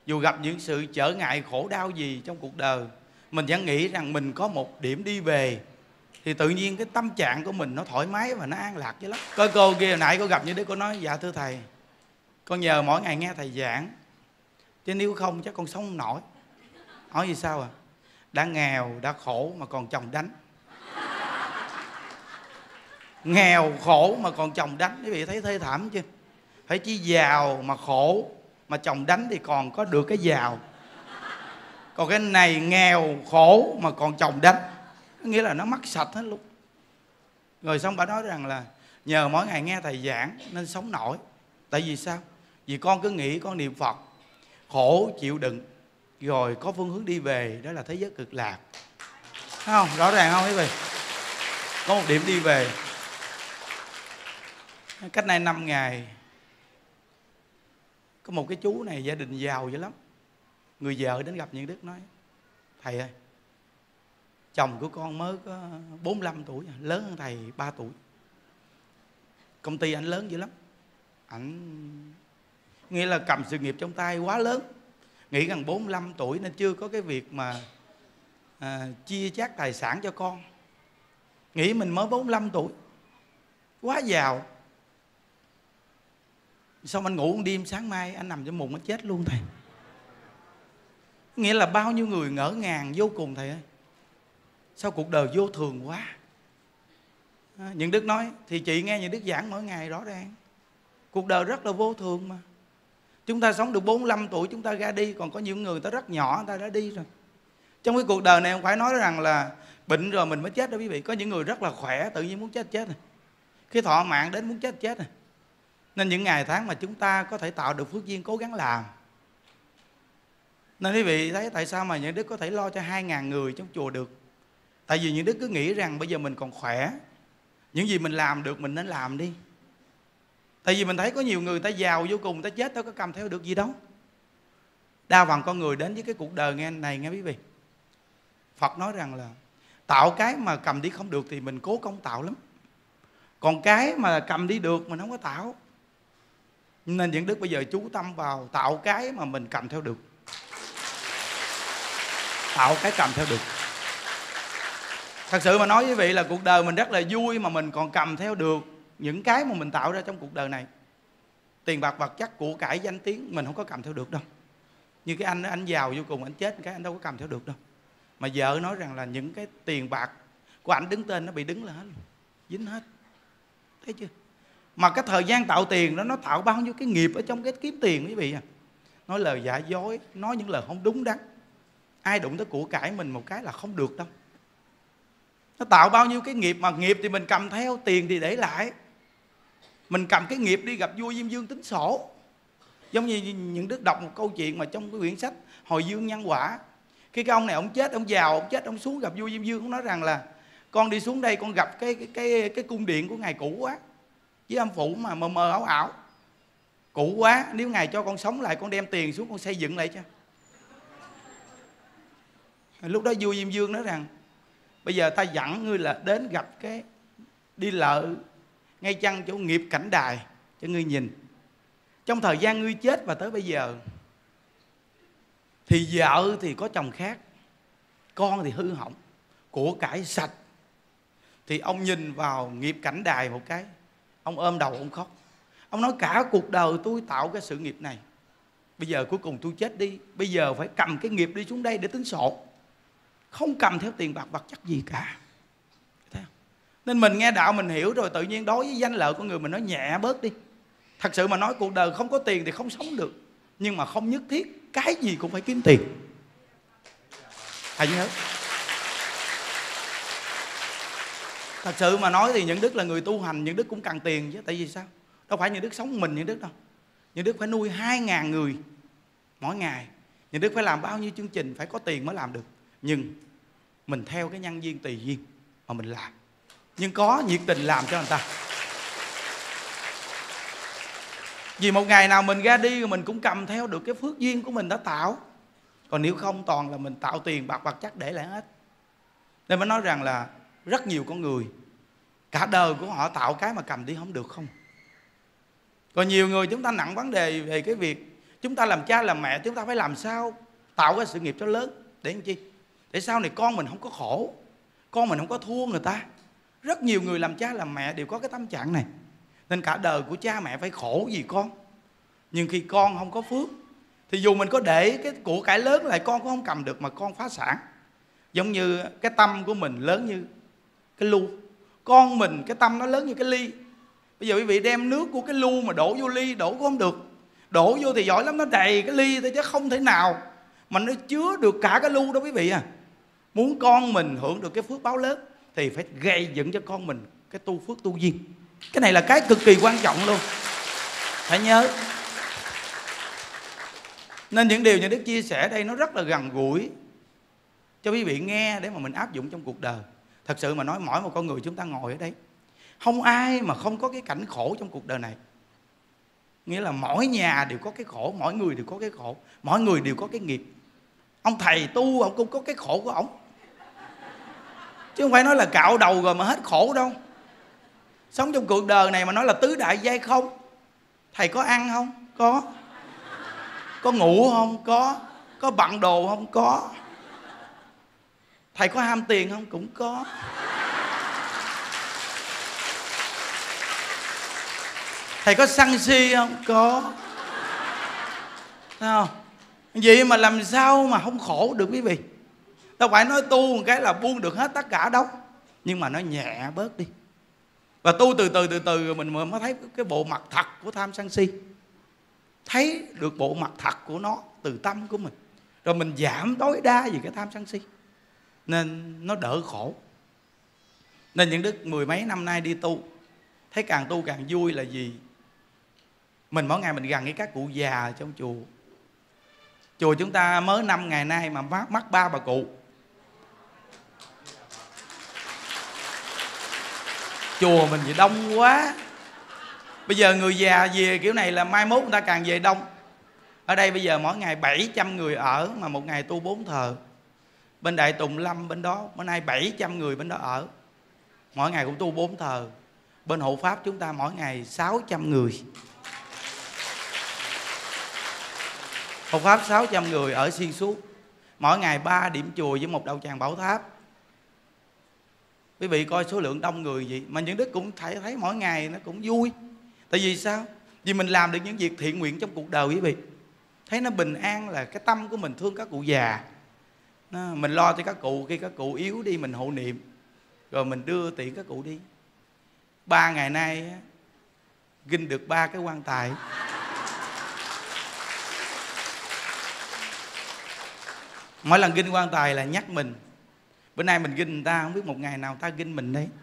dù gặp những sự trở ngại khổ đau gì trong cuộc đời, mình vẫn nghĩ rằng mình có một điểm đi về, thì tự nhiên cái tâm trạng của mình nó thoải mái và nó an lạc chứ lắm. Có cô kia hồi nãy có gặp như đứa, cô nói dạ thưa thầy, con nhờ mỗi ngày nghe thầy giảng, chứ nếu không chắc con sống không nổi. Hỏi gì sao à? Đã nghèo, đã khổ mà còn chồng đánh. Nghèo khổ mà còn chồng đánh, quý vị thấy thê thảm chưa? Phải chỉ giàu mà khổ mà chồng đánh thì còn có được cái giàu, còn cái này nghèo khổ mà còn chồng đánh, nghĩa là nó mất sạch hết luôn. Rồi xong bà nói rằng là nhờ mỗi ngày nghe thầy giảng nên sống nổi. Tại vì sao? Vì con cứ nghĩ con niệm Phật, khổ chịu đựng, rồi có phương hướng đi về, đó là thế giới cực lạc. Thấy không? Rõ ràng không quý vị? Có một điểm đi về. Cách nay 5 ngày, có một cái chú này gia đình giàu dữ lắm. Người vợ đến gặp những Đức nói: thầy ơi, chồng của con mới có 45 tuổi, lớn hơn thầy 3 tuổi. Công ty ảnh lớn dữ lắm. Ảnh nghĩa là cầm sự nghiệp trong tay quá lớn. Nghĩ rằng 45 tuổi nên chưa có cái việc mà chia chác tài sản cho con. Nghĩ mình mới 45 tuổi, quá giàu. Xong anh ngủ một đêm, sáng mai anh nằm trong mùng anh chết luôn thầy. Nghĩa là bao nhiêu người ngỡ ngàng vô cùng thầy ơi. Sao cuộc đời vô thường quá. Những Đức nói, thì chị nghe những Đức giảng mỗi ngày rõ ràng, cuộc đời rất là vô thường mà. Chúng ta sống được 45 tuổi chúng ta ra đi, còn có những người ta rất nhỏ người ta đã đi rồi. Trong cái cuộc đời này không phải nói rằng là bệnh rồi mình mới chết đâu quý vị. Có những người rất là khỏe, tự nhiên muốn chết rồi. Khi thọ mạng đến muốn chết rồi. Nên những ngày tháng mà chúng ta có thể tạo được phước duyên, cố gắng làm. Nên quý vị thấy tại sao mà những Đức có thể lo cho 2.000 người trong chùa được. Tại vì những Đức cứ nghĩ rằng bây giờ mình còn khỏe, những gì mình làm được mình nên làm đi. Tại vì mình thấy có nhiều người ta giàu vô cùng, ta chết đâu có cầm theo được gì đâu. Đa phần con người đến với cái cuộc đời nghe này nghe quý vị, Phật nói rằng là tạo cái mà cầm đi không được thì mình cố công tạo lắm, còn cái mà cầm đi được mình không có tạo. Nên những Đức bây giờ chú tâm vào tạo cái mà mình cầm theo được. Tạo cái cầm theo được. Thật sự mà nói với quý vị là cuộc đời mình rất là vui mà mình còn cầm theo được những cái mà mình tạo ra trong cuộc đời này. Tiền bạc vật chất, của cải, danh tiếng mình không có cầm theo được đâu. Như cái anh giàu vô cùng, anh chết cái anh đâu có cầm theo được đâu. Mà vợ nói rằng là những cái tiền bạc của anh đứng tên nó bị đứng là hết, dính hết. Thấy chưa? Mà cái thời gian tạo tiền đó, nó tạo bao nhiêu cái nghiệp ở trong cái kiếm tiền quý vị à. Nói lời giả dối, nói những lời không đúng đắn. Ai đụng tới của cải mình một cái là không được đâu. Nó tạo bao nhiêu cái nghiệp, mà nghiệp thì mình cầm theo, tiền thì để lại. Mình cầm cái nghiệp đi gặp vua Diêm Vương tính sổ. Giống như những Đức đọc một câu chuyện mà trong cái quyển sách Hồi Dương Nhân Quả. Khi cái ông này ông chết, ông giàu, ông chết, ông xuống gặp vua Diêm Vương, ông nói rằng là con đi xuống đây con gặp cái cung điện của ngài cũ quá, với âm phủ mà mờ mờ ảo ảo, cũ quá, nếu ngài cho con sống lại con đem tiền xuống con xây dựng lại cho. Lúc đó vua Diêm Vương nói rằng bây giờ ta dặn ngươi là đến gặp cái đi lợ ngay chăng chỗ nghiệp cảnh đài cho ngươi nhìn. Trong thời gian ngươi chết và tới bây giờ thì vợ thì có chồng khác, con thì hư hỏng, của cải sạch, thì ông nhìn vào nghiệp cảnh đài một cái, ông ôm đầu ông khóc. Ông nói cả cuộc đời tôi tạo cái sự nghiệp này, bây giờ cuối cùng tôi chết đi, bây giờ phải cầm cái nghiệp đi xuống đây để tính sổ, không cầm theo tiền bạc vật chất gì cả. Thấy không? Nên mình nghe đạo mình hiểu rồi, tự nhiên đối với danh lợi của người mình nói nhẹ bớt đi. Thật sự mà nói cuộc đời không có tiền thì không sống được, nhưng mà không nhất thiết cái gì cũng phải kiếm tiền. Hãy nhớ. Thật sự mà nói thì những Đức là người tu hành, những Đức cũng cần tiền chứ. Tại vì sao? Đâu phải những Đức sống mình những Đức đâu. Những Đức phải nuôi 2.000 người mỗi ngày. Những Đức phải làm bao nhiêu chương trình, phải có tiền mới làm được. Nhưng mình theo cái nhân duyên tùy duyên mà mình làm, nhưng có nhiệt tình làm cho người ta. Vì một ngày nào mình ra đi mình cũng cầm theo được cái phước duyên của mình đã tạo. Còn nếu không toàn là mình tạo tiền bạc vật chất để lại hết. Nên mới nói rằng là rất nhiều con người cả đời của họ tạo cái mà cầm đi không được không. Còn nhiều người chúng ta nặng vấn đề về cái việc Chúng ta làm cha làm mẹ, chúng ta phải làm sao tạo cái sự nghiệp cho lớn. Để làm chi? Để sau này con mình không có khổ, con mình không có thua người ta. Rất nhiều người làm cha làm mẹ đều có cái tâm trạng này. Nên cả đời của cha mẹ phải khổ vì con. Nhưng khi con không có phước thì dù mình có để cái của cải lớn lại, con cũng không cầm được mà con phá sản. Giống như cái tâm của mình lớn như cái lu, con mình cái tâm nó lớn như cái ly. Bây giờ quý vị đem nước của cái lu mà đổ vô ly, đổ cũng không được. Đổ vô thì giỏi lắm, nó đầy cái ly thôi chứ không thể nào mà nó chứa được cả cái lu đó quý vị à. Muốn con mình hưởng được cái phước báo lớn thì phải gây dựng cho con mình cái tu phước tu duyên. Cái này là cái cực kỳ quan trọng luôn, phải nhớ. Nên những điều như Đức chia sẻ đây nó rất là gần gũi cho quý vị nghe để mà mình áp dụng trong cuộc đời. Thật sự mà nói, mỗi một con người chúng ta ngồi ở đây, không ai mà không có cái cảnh khổ trong cuộc đời này. Nghĩa là mỗi nhà đều có cái khổ, mỗi người đều có cái khổ, mỗi người đều có cái nghiệp. Ông thầy tu, ông cũng có cái khổ của ông, chứ không phải nói là cạo đầu rồi mà hết khổ đâu. Sống trong cuộc đời này mà nói là tứ đại giai không. Thầy có ăn không? Có ngủ không? Có bận đồ không? Có. Thầy có ham tiền không? Cũng có. Thầy có sân si không? Có. Thấy không? Vậy mà làm sao mà không khổ được quý vị? Đâu phải nói tu một cái là buông được hết tất cả đâu, nhưng mà nó nhẹ bớt đi. Và tu từ từ mình mới thấy cái bộ mặt thật của tham sân si. Thấy được bộ mặt thật của nó từ tâm của mình, rồi mình giảm tối đa về cái tham sân si, nên nó đỡ khổ. Nên những đức mười mấy năm nay đi tu, thấy càng tu càng vui là gì? Mình mỗi ngày mình gần với các cụ già trong chùa. Chùa chúng ta mới 5 ngày nay mà mắc 3 bà cụ. Chùa mình thì đông quá. Bây giờ người già về kiểu này là mai mốt người ta càng về đông. Ở đây bây giờ mỗi ngày 700 người ở, mà một ngày tu 4 thờ. Bên Đại Tùng Lâm bên đó, bữa nay 700 người bên đó ở, mỗi ngày cũng tu 4 thờ. Bên Hộ Pháp chúng ta mỗi ngày 600 người. Hộ Pháp 600 người ở xuyên suốt, mỗi ngày 3 điểm chùa với một đạo tràng Bảo Tháp. Quý vị coi số lượng đông người vậy mà những đức cũng thấy mỗi ngày nó cũng vui. Tại vì sao? Vì mình làm được những việc thiện nguyện trong cuộc đời quý vị. Thấy nó bình an là cái tâm của mình thương các cụ già. Mình lo cho các cụ, khi các cụ yếu đi mình hộ niệm, rồi mình đưa tiện các cụ đi. 3 ngày nay ginh được 3 cái quan tài. Mỗi lần ginh quan tài là nhắc mình, bữa nay mình ginh người ta, không biết một ngày nào người ta ginh mình đấy.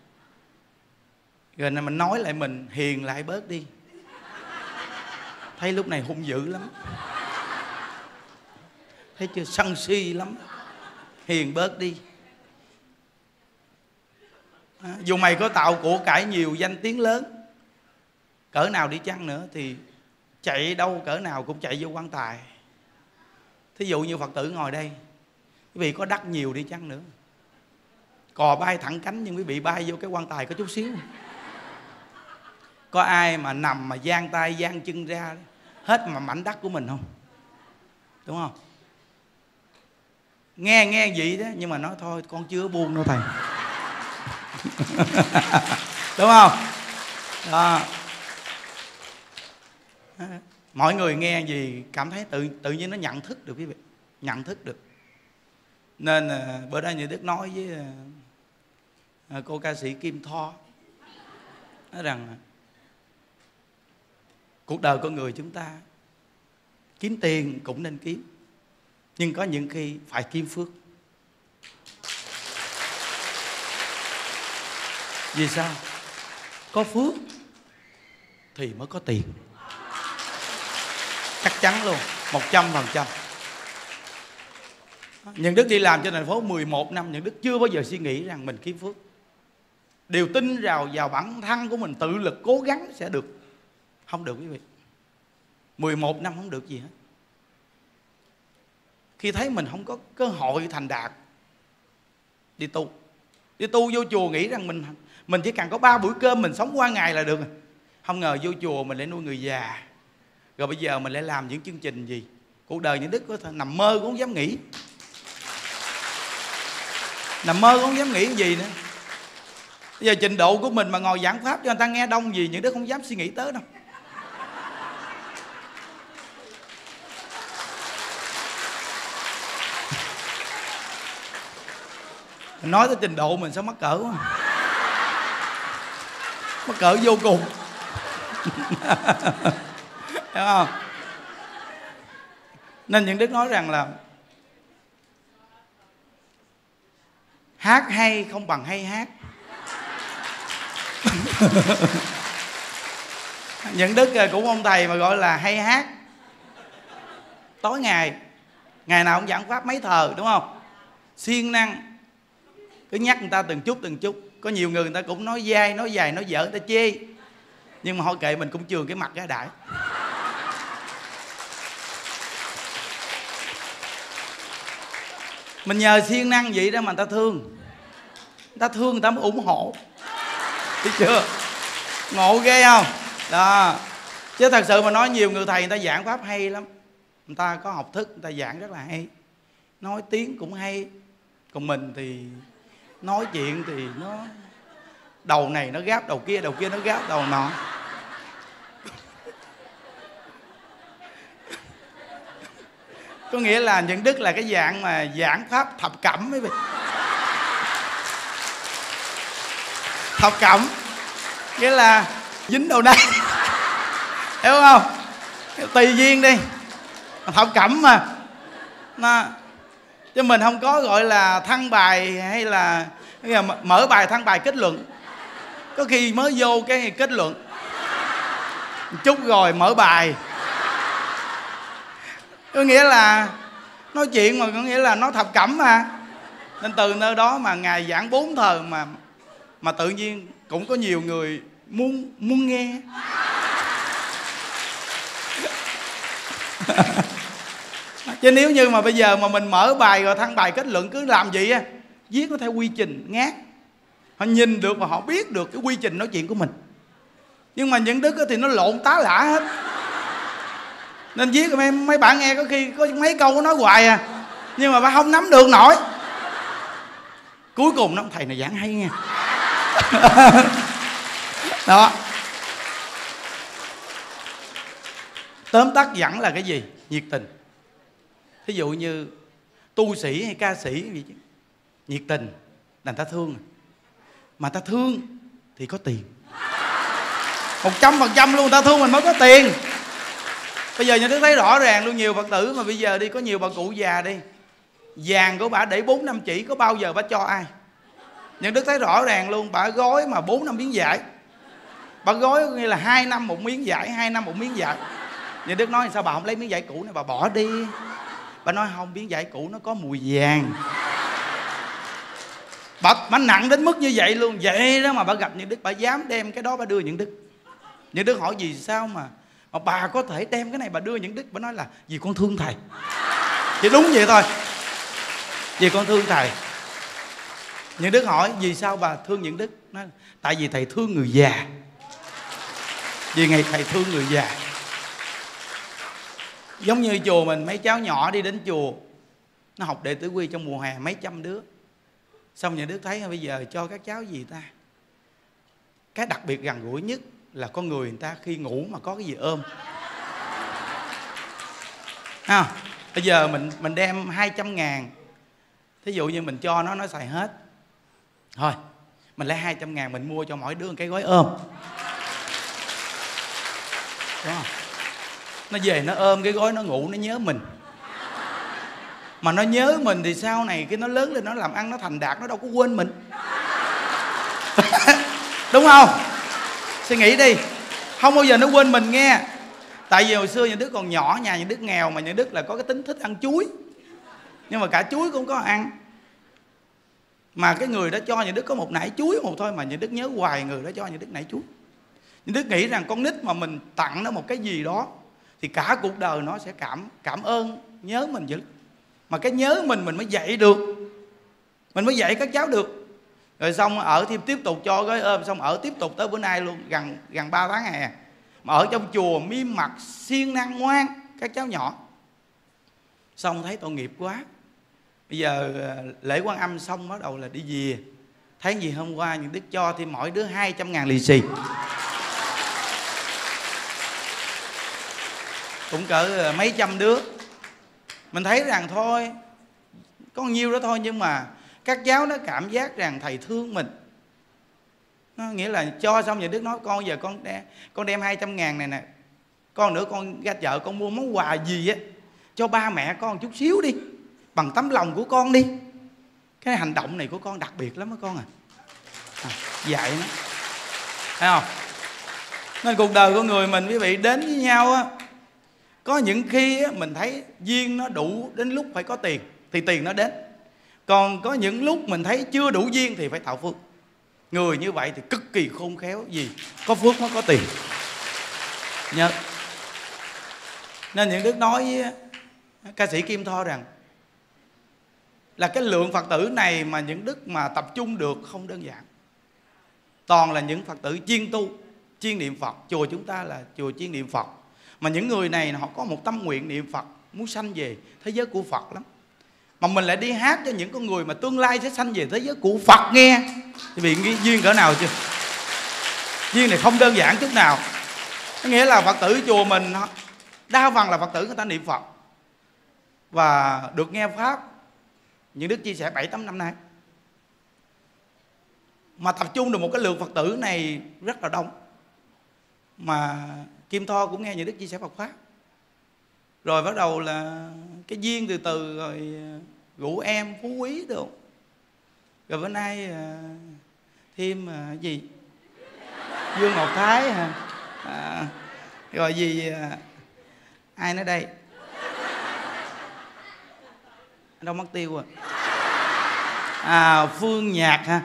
Rồi mình nói lại mình hiền lại bớt đi. Thấy lúc này hung dữ lắm, thấy chưa, sân si lắm. Hiền bớt đi. Dù mày có tạo của cải nhiều, danh tiếng lớn cỡ nào đi chăng nữa thì chạy đâu cỡ nào cũng chạy vô quan tài. Thí dụ như Phật tử ngồi đây, quý vị có đắc nhiều đi chăng nữa, cò bay thẳng cánh nhưng quý vị bay vô cái quan tài có chút xíu. Có ai mà nằm mà giang tay giang chân ra hết mà mảnh đất của mình không? Đúng không? Nghe vậy đó, nhưng mà nói thôi con chưa buông đâu thầy. Đúng không? Đó. Mọi người nghe gì cảm thấy tự nhiên nó nhận thức được quý vị, nhận thức được. Nên bữa đó như Đức nói với cô ca sĩ Kim Tho, nói rằng cuộc đời con người chúng ta kiếm tiền cũng nên kiếm, nhưng có những khi phải kiếm phước. Vì sao? Có phước thì mới có tiền. Chắc chắn luôn, 100%. Những Đức đi làm trên thành phố 11 năm, những Đức chưa bao giờ suy nghĩ rằng mình kiếm phước. Đều tin vào bản thân của mình, tự lực cố gắng sẽ được. Không được quý vị. 11 năm không được gì hết. Khi thấy mình không có cơ hội thành đạt, đi tu vô chùa nghĩ rằng mình chỉ cần có 3 bữa cơm mình sống qua ngày là được. Không ngờ vô chùa mình lại nuôi người già, Rồi bây giờ mình lại làm những chương trình gì? Cuộc đời những Đức có thể nằm mơ cũng không dám nghĩ. Nằm mơ cũng không dám nghĩ cái gì nữa. Bây giờ trình độ của mình mà ngồi giảng pháp cho người ta nghe đông gì, những Đức không dám suy nghĩ tới đâu. Mình nói tới trình độ mình sao mắc cỡ quá. Mắc cỡ vô cùng. Hiểu không? Nên những Đức nói rằng là hát hay không bằng hay hát. Những Đức cũng ông thầy mà gọi là hay hát. Tối ngày nào cũng giảng pháp mấy thờ, đúng không? Siêng năng, cứ nhắc người ta từng chút từng chút. Có nhiều người ta cũng nói dai, nói dài, nói dở, người ta chê. Nhưng mà thôi kệ, mình cũng chường cái mặt ra đại. Mình nhờ siêng năng vậy đó mà người ta thương. Người ta thương, người ta mới ủng hộ. Thấy chưa? Ngộ ghê không? Đó. Chứ thật sự mà nói, nhiều người thầy người ta giảng pháp hay lắm. Người ta có học thức, người ta giảng rất là hay. Nói tiếng cũng hay. Còn mình thì nói chuyện thì nó đầu này nó gáp đầu kia nó gáp đầu nọ. Có nghĩa là những Đức là cái dạng mà giảng pháp thập cẩm mấy vị. Thập cẩm nghĩa là dính đầu đây. Hiểu không? Tùy duyên đi. Thập cẩm mà. Chứ mình không có gọi là thăng bài hay là mở bài thăng bài kết luận. Có khi mới vô cái kết luận chút rồi mở bài. Có nghĩa là nói chuyện mà có nghĩa là nó thập cẩm mà. Nên từ nơi đó mà Ngài giảng 4 thờ mà tự nhiên cũng có nhiều người muốn nghe. Chứ nếu như mà bây giờ mà mình mở bài rồi thăng bài kết luận cứ làm gì á, viết nó theo quy trình ngát. Họ nhìn được và họ biết được cái quy trình nói chuyện của mình. Nhưng mà những Đức thì nó lộn tá lả hết. Nên viết mấy bạn nghe có khi có mấy câu nói hoài à, nhưng mà bạn không nắm được nổi. Cuối cùng nó thầy này giảng hay nghe. Đó. Tóm tắt dẫn là cái gì? Nhiệt tình. Thí dụ như tu sĩ hay ca sĩ gì chứ, nhiệt tình là người ta thương. Mà ta thương thì có tiền. 100% luôn, người ta thương mình mới có tiền. Bây giờ nhà Đức thấy rõ ràng luôn, nhiều Phật tử mà bây giờ đi, có nhiều bà cụ già đi, vàng của bà để 4-5 chỉ, có bao giờ bà cho ai? Nhà Đức thấy rõ ràng luôn, bà gói mà 4-5 miếng vải. Bà gói nghĩa là 2 năm một miếng vải, 2 năm một miếng vải. Nhà Đức nói sao bà không lấy miếng vải cũ này bà bỏ đi? Bà nói không, miếng vải cũ nó có mùi vàng. Bà nặng đến mức như vậy luôn. Vậy đó mà bà gặp Những Đức, bà dám đem cái đó bà đưa Những Đức. Những Đức hỏi vì sao mà bà có thể đem cái này bà đưa Những Đức? Bà nói là vì con thương thầy. Chỉ đúng vậy thôi, vì con thương thầy. Những Đức hỏi vì sao bà thương Những Đức? Nói tại vì thầy thương người già. Vì ngày thầy thương người già. Giống như chùa mình, mấy cháu nhỏ đi đến chùa, nó học đệ tử quy trong mùa hè mấy trăm đứa. Xong Những Đức thấy bây giờ cho các cháu gì ta? Cái đặc biệt gần gũi nhất là con người ta khi ngủ mà có cái gì ôm. Bây giờ mình đem 200.000, thí dụ như mình cho nó xài hết. Thôi mình lấy 200.000 mình mua cho mỗi đứa một cái gói ôm. Đúng không? Nó về nó ôm cái gói, nó ngủ, nó nhớ mình. Mà nó nhớ mình thì sau này khi nó lớn lên nó làm ăn, nó thành đạt, nó đâu có quên mình. Đúng không? Suy nghĩ đi. Không bao giờ nó quên mình nghe. Tại vì hồi xưa Những Đức còn nhỏ, nhà Những Đức nghèo, mà Những Đức là có cái tính thích ăn chuối. Nhưng mà cả chuối cũng có ăn. Mà cái người đó cho Những Đức có một nải chuối một thôi, mà Những Đức nhớ hoài người đó cho Những Đức nải chuối. Những Đức nghĩ rằng con nít mà mình tặng nó một cái gì đó thì cả cuộc đời nó sẽ cảm ơn, nhớ mình dữ. Mà cái nhớ mình mới dạy được, mình mới dạy các cháu được. Rồi xong ở thêm tiếp tục cho gói ôm, xong ở tiếp tục tới bữa nay luôn, gần 3 tháng hè. mà ở trong chùa miêm mặt siêng năng ngoan các cháu nhỏ. Xong thấy tội nghiệp quá, bây giờ lễ Quan Âm xong bắt đầu là đi về. Thấy gì hôm qua những Đức cho thêm mỗi đứa 200.000 lì xì, cũng cỡ mấy trăm đứa. Mình thấy rằng thôi có nhiêu đó thôi, nhưng mà các cháu nó cảm giác rằng thầy thương mình. Nó nghĩa là cho xong những Đức nói con giờ con đem 200.000 này nè, con nữa con ra chợ con mua món quà gì á cho ba mẹ con chút xíu đi, bằng tấm lòng của con đi. Cái hành động này của con đặc biệt lắm đó con à. Dạy nó, thấy không? Nên cuộc đời của người mình quý vị đến với nhau á, có những khi á, mình thấy duyên nó đủ đến lúc phải có tiền thì tiền nó đến. Còn có những lúc mình thấy chưa đủ duyên thì phải tạo phước. Người như vậy thì cực kỳ khôn khéo, gì có phước mới có tiền. Nhớ. Nên những Đức nói với ca sĩ Kim Tho rằng là cái lượng Phật tử này mà những Đức mà tập trung được không đơn giản. Toàn là những Phật tử chuyên tu, chuyên niệm Phật. Chùa chúng ta là chùa chuyên niệm Phật. Mà những người này họ có một tâm nguyện niệm Phật, muốn sanh về thế giới của Phật lắm. Mà mình lại đi hát cho những con người mà tương lai sẽ sanh về thế giới của Phật nghe, thì bị nghĩ duyên cỡ nào chưa? Duyên này không đơn giản chút nào. Có nghĩa là Phật tử chùa mình đa phần là Phật tử người ta niệm Phật và được nghe Pháp. Những Đức chia sẻ 7-8 năm nay mà tập trung được một cái lượng Phật tử này rất là đông. Mà Kim Tho cũng nghe những Đức chia sẻ Phật Pháp. Rồi bắt đầu là cái duyên từ từ rồi rủ em Phú Quý được. Rồi bữa nay thêm gì Dương Ngọc Thái hả? Rồi gì ai nữa đây? Đâu mất tiêu rồi. Phương Nhạc hả?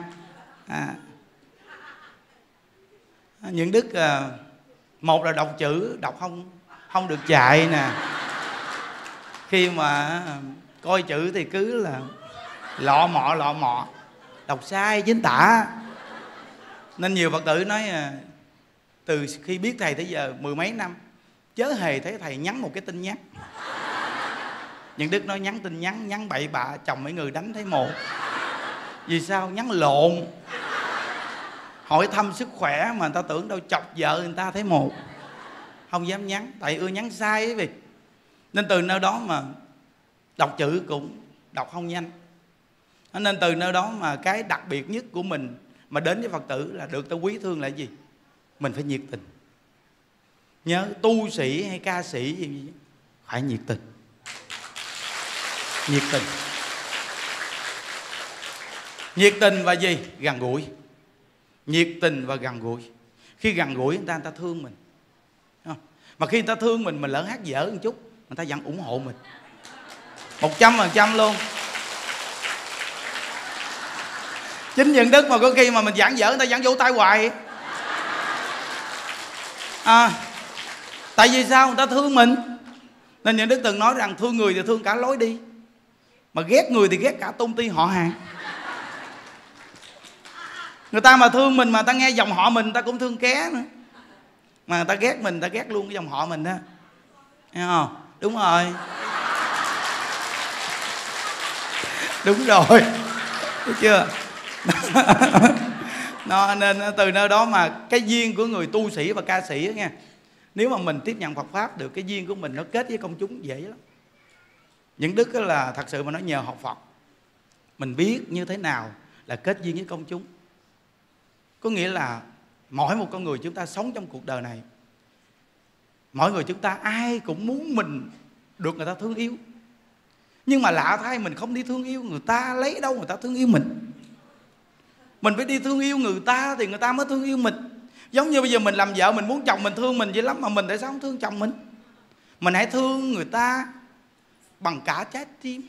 Những Đức một là đọc chữ đọc không được chạy nè. Khi mà coi chữ thì cứ là lọ mọ đọc sai chính tả. Nên nhiều Phật tử nói từ khi biết thầy tới giờ 10 mấy năm chớ hề thấy thầy nhắn một cái tin nhắn. Những Đức nói nhắn tin nhắn bậy bạ, chồng mấy người đánh thấy một. Vì sao? Nhắn lộn. Hỏi thăm sức khỏe mà người ta tưởng đâu chọc vợ người ta thấy một. Không dám nhắn, tại ưa nhắn sai ấy vì. Nên từ nơi đó mà đọc chữ cũng đọc không nhanh. Nên từ nơi đó mà cái đặc biệt nhất của mình mà đến với Phật tử là được ta quý thương là gì? Mình phải nhiệt tình. Nhớ tu sĩ hay ca sĩ gì phải nhiệt tình. Nhiệt tình. Nhiệt tình và gì? Gần gũi. Nhiệt tình và gần gũi. Khi gần gũi người ta thương mình. Mà khi người ta thương mình lỡ hát dở một chút, người ta vẫn ủng hộ mình 100% luôn. Chính những Đức mà có khi mà mình giảng dở người ta vẫn vỗ tay hoài. Tại vì sao? Người ta thương mình. Nên những Đức từng nói rằng thương người thì thương cả lối đi, mà ghét người thì ghét cả tôn ti họ hàng. Người ta mà thương mình mà người ta nghe dòng họ mình, người ta cũng thương ké nữa. Mà người ta ghét mình, người ta ghét luôn cái dòng họ mình đó. Thấy không? Đúng rồi. Đúng rồi. Thấy chưa? Nên từ nơi đó mà cái duyên của người tu sĩ và ca sĩ đó nghe, nếu mà mình tiếp nhận Phật Pháp được, cái duyên của mình nó kết với công chúng dễ lắm. Những Đức là thật sự mà nói nhờ học Phật mình biết như thế nào là kết duyên với công chúng. Có nghĩa là mỗi một con người chúng ta sống trong cuộc đời này, mỗi người chúng ta ai cũng muốn mình được người ta thương yêu. Nhưng mà lạ thay mình không đi thương yêu người ta, lấy đâu người ta thương yêu mình. Mình phải đi thương yêu người ta thì người ta mới thương yêu mình. Giống như bây giờ mình làm vợ, mình muốn chồng mình thương mình vậy lắm, mà mình tại sao không thương chồng mình? Mình hãy thương người ta bằng cả trái tim.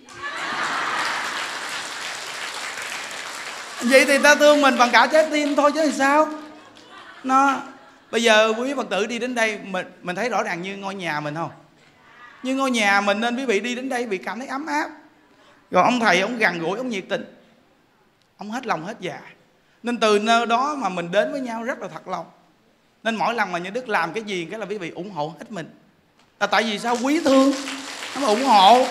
Vậy thì ta thương mình bằng cả trái tim thôi chứ sao? Bây giờ quý Phật tử đi đến đây, mình thấy rõ ràng như ngôi nhà mình không? Như ngôi nhà mình, nên quý vị đi đến đây bị cảm thấy ấm áp. Rồi ông thầy ông gần gũi, ông nhiệt tình, ông hết lòng hết dạ. Nên từ nơi đó mà mình đến với nhau rất là thật lòng. Nên mỗi lần mà những Đức làm cái gì cái là quý vị ủng hộ hết mình. Tại vì sao? Quý thương nó mà ủng hộ.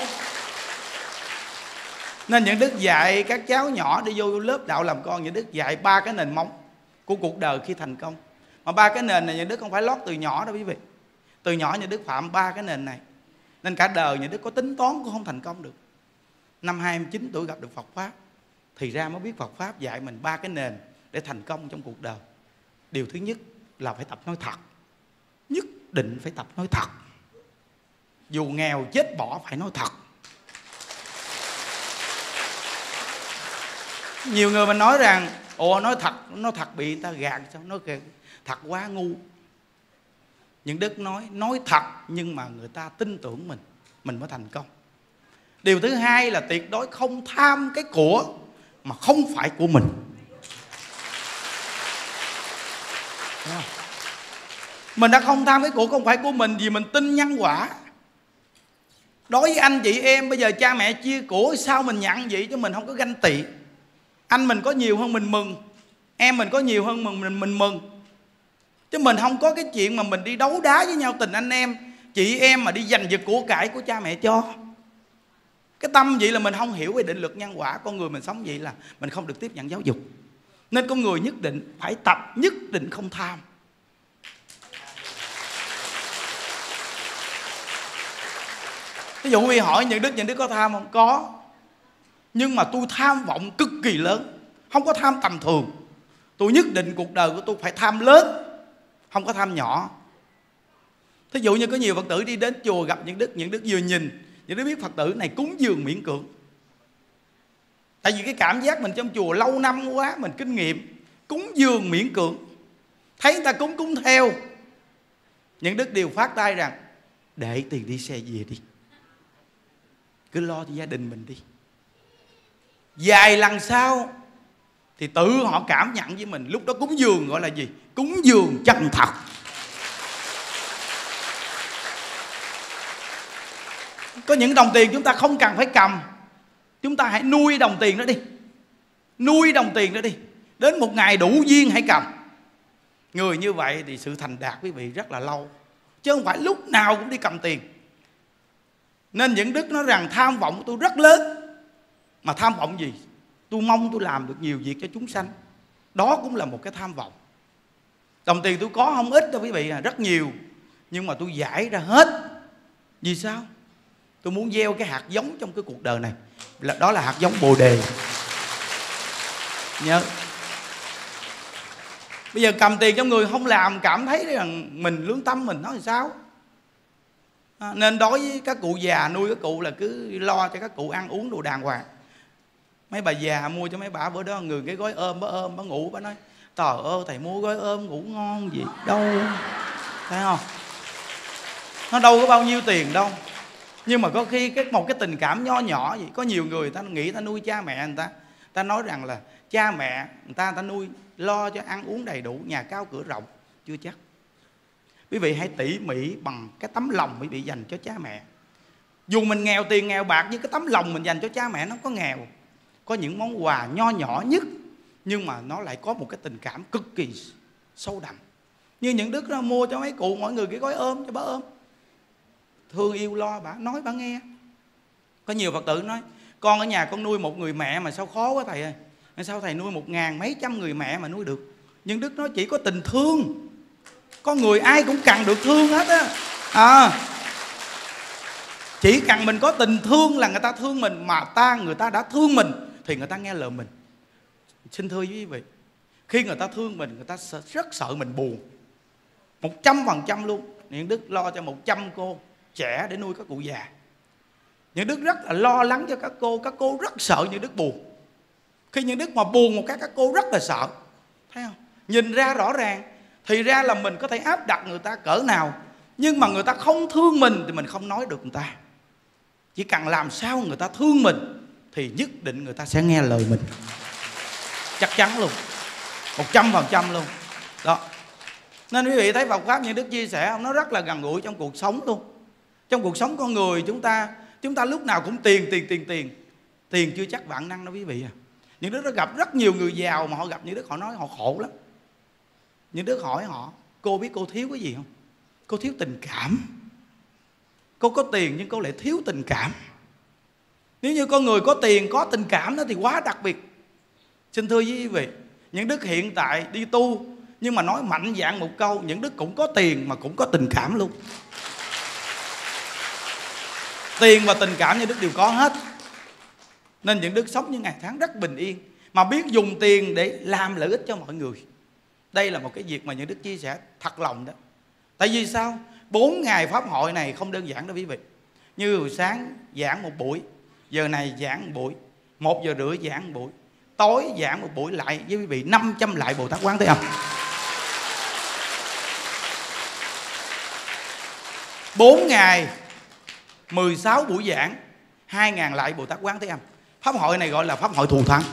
Nên những Đức dạy các cháu nhỏ đi vô lớp đạo làm con, những Đức dạy 3 cái nền móng của cuộc đời khi thành công. Mà 3 cái nền này những Đức không phải lót từ nhỏ đâu quý vị. Từ nhỏ những Đức phạm 3 cái nền này. Nên cả đời những Đức có tính toán cũng không thành công được. Năm 29 tuổi gặp được Phật Pháp, thì ra mới biết Phật Pháp dạy mình 3 cái nền để thành công trong cuộc đời. Điều thứ nhất là phải tập nói thật. Nhất định phải tập nói thật. Dù nghèo chết bỏ phải nói thật. Nhiều người mình nói rằng ồ nói thật bị người ta gạt sao, nói thật quá ngu. Những Đức nói thật nhưng mà người ta tin tưởng mình mới thành công. Điều thứ hai là tuyệt đối không tham cái của mà không phải của mình. Mình đã không tham cái của không phải của mình vì mình tin nhân quả. Đối với anh chị em bây giờ cha mẹ chia của sao mình nhận vậy chứ mình không có ganh tị. Anh mình có nhiều hơn mình mừng, em mình có nhiều hơn mình mừng. Chứ mình không có cái chuyện mà mình đi đấu đá với nhau tình anh em, chị em mà đi giành giật của cải của cha mẹ cho. Cái tâm vậy là mình không hiểu về định luật nhân quả. Con người mình sống vậy là mình không được tiếp nhận giáo dục. Nên con người nhất định phải tập, nhất định không tham. Ví dụ vì hỏi những Đức có tham không? Có. Nhưng mà tôi tham vọng cực kỳ lớn, không có tham tầm thường. Tôi nhất định cuộc đời của tôi phải tham lớn, không có tham nhỏ. Thí dụ như có nhiều Phật tử đi đến chùa gặp những Đức vừa nhìn, những Đức biết Phật tử này cúng dường miễn cưỡng. Tại vì cái cảm giác mình trong chùa lâu năm quá, mình kinh nghiệm cúng dường miễn cưỡng. Thấy người ta cúng theo, những Đức đều phát tay rằng để tiền đi xe về đi, cứ lo cho gia đình mình đi. Vài lần sau thì tự họ cảm nhận với mình. Lúc đó cúng dường gọi là gì? Cúng dường chân thật. Có những đồng tiền chúng ta không cần phải cầm, chúng ta hãy nuôi đồng tiền đó đi. Nuôi đồng tiền đó đi, đến một ngày đủ duyên hãy cầm. Người như vậy thì sự thành đạt quý vị rất là lâu, chứ không phải lúc nào cũng đi cầm tiền. Nên những Đức nói rằng tham vọng của tôi rất lớn. Mà tham vọng gì? Tôi mong tôi làm được nhiều việc cho chúng sanh. Đó cũng là một cái tham vọng. Đồng tiền tôi có không ít đâu quý vị à, rất nhiều. Nhưng mà tôi giải ra hết. Vì sao? Tôi muốn gieo cái hạt giống trong cái cuộc đời này. Đó là hạt giống Bồ Đề. Nhớ. Bây giờ cầm tiền trong người không làm, cảm thấy rằng mình lương tâm mình nói sao? Nên đối với các cụ già, nuôi các cụ là cứ lo cho các cụ ăn uống đồ đàng hoàng. Mấy bà già mua cho mấy bà bữa đó người cái gói ôm, bà ngủ, bà nói trời ơi thầy mua gói ôm ngủ ngon gì đâu, thấy không? Nó đâu có bao nhiêu tiền đâu. Nhưng mà có khi một cái tình cảm nho nhỏ vậy. Có nhiều người ta nghĩ ta nuôi cha mẹ người ta nói rằng là cha mẹ người ta nuôi lo cho ăn uống đầy đủ, nhà cao cửa rộng. Chưa chắc. Quý vị hãy tỉ mỉ bằng cái tấm lòng quý vị dành cho cha mẹ. Dù mình nghèo tiền nghèo bạc, nhưng cái tấm lòng mình dành cho cha mẹ nó không có nghèo. Có những món quà nho nhỏ nhất, nhưng mà nó lại có một cái tình cảm cực kỳ sâu đậm. Như những Đức nó mua cho mấy cụ mọi người cái gói ôm cho bà ôm, thương yêu lo bà, nói bà nghe. Có nhiều Phật tử nói con ở nhà con nuôi một người mẹ mà sao khó quá thầy ơi. Sao thầy nuôi 1.000 mấy trăm người mẹ mà nuôi được? Nhưng Đức nói chỉ có tình thương. Con người ai cũng cần được thương hết á. Chỉ cần mình có tình thương là người ta thương mình. Mà người ta đã thương mình thì người ta nghe lời mình. Xin thưa với quý vị, khi người ta thương mình, người ta rất sợ mình buồn 100% luôn. Những Đức lo cho 100 cô trẻ để nuôi các cụ già. Những Đức rất là lo lắng cho các cô rất sợ Những Đức buồn. Khi Những Đức mà buồn một cái, các cô rất là sợ. Thấy không? Nhìn ra rõ ràng. Thì ra là mình có thể áp đặt người ta cỡ nào, nhưng mà người ta không thương mình thì mình không nói được người ta. Chỉ cần làm sao người ta thương mình thì nhất định người ta sẽ nghe lời mình. Chắc chắn luôn, 100% luôn. Đó. Nên quý vị thấy Phật Pháp Những Đức chia sẻ, nó rất là gần gũi trong cuộc sống luôn. Trong cuộc sống con người chúng ta lúc nào cũng tiền. Tiền chưa chắc vạn năng đâu quý vị à. Những Đức đã gặp rất nhiều người giàu mà họ gặp Những Đức họ nói họ khổ lắm. Những Đức hỏi họ Cô biết cô thiếu cái gì không? Cô thiếu tình cảm. Cô có tiền nhưng cô lại thiếu tình cảm. Nếu như con người có tiền, có tình cảm đó thì quá đặc biệt. Xin thưa với quý vị, những đức hiện tại đi tu, nhưng mà nói mạnh dạn một câu, những đức cũng có tiền mà cũng có tình cảm luôn. Tiền và tình cảm những đức đều có hết. Nên những đức sống những ngày tháng rất bình yên, mà biết dùng tiền để làm lợi ích cho mọi người. Đây là một cái việc mà những đức chia sẻ thật lòng đó. Tại vì sao? 4 ngày pháp hội này không đơn giản đâu quý vị. Như buổi sáng giảng một buổi, giờ này giảng một buổi, 1 giờ rưỡi giảng một buổi, tối giảng một buổi lại với quý vị 500 lại Bồ Tát Quán Thế Âm. 4 ngày 16 buổi giảng, 2.000 lại Bồ Tát Quán Thế Âm. Pháp hội này gọi là pháp hội thù thắng.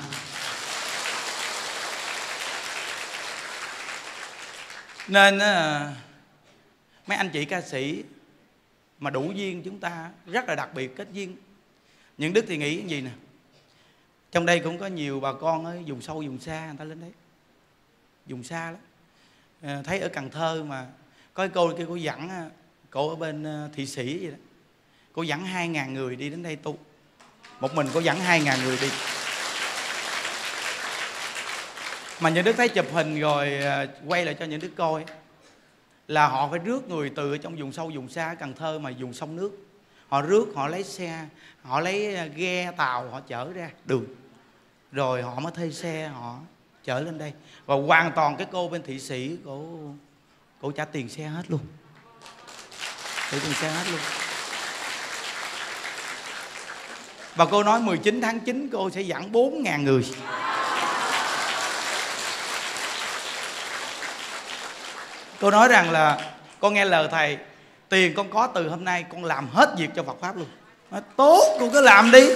Nên mấy anh chị ca sĩ mà đủ duyên chúng ta rất là đặc biệt kết duyên. Những đức thì nghĩ cái gì nè, trong đây cũng có nhiều bà con ở vùng sâu vùng xa, người ta lên đấy vùng xa lắm. Thấy ở Cần Thơ mà có cái cô kia, cô dẫn, cô ở bên Thị Sĩ vậy đó, cô dẫn 2.000 người đi đến đây tu. Một mình cô dẫn 2.000 người đi. Mà những đức thấy chụp hình rồi quay lại cho những đức coi, là họ phải rước người từ ở trong vùng sâu vùng xa Cần Thơ mà vùng sông nước. Họ rước, họ lấy xe, họ lấy ghe tàu, họ chở ra đường, rồi họ mới thuê xe họ chở lên đây. Và hoàn toàn cái cô bên Thị Sĩ, cô trả tiền xe hết luôn, trả tiền xe hết luôn. Và cô nói 19 tháng 9 cô sẽ dẫn 4.000 người. Cô nói rằng là con nghe lời thầy, tiền con có từ hôm nay con làm hết việc cho Phật Pháp luôn. Nói, tốt, con cứ làm đi,